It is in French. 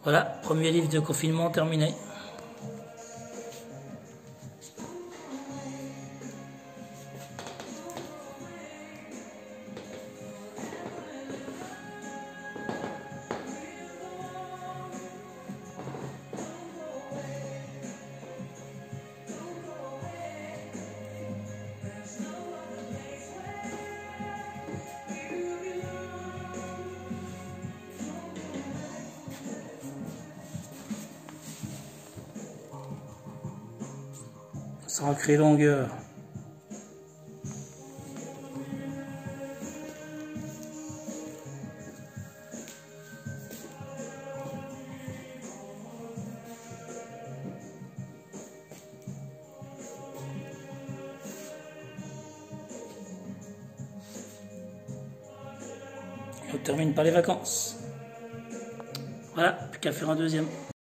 Voilà, premier livre de confinement terminé. Sacrée longueur. On termine par les vacances. Voilà, plus qu'à faire un deuxième.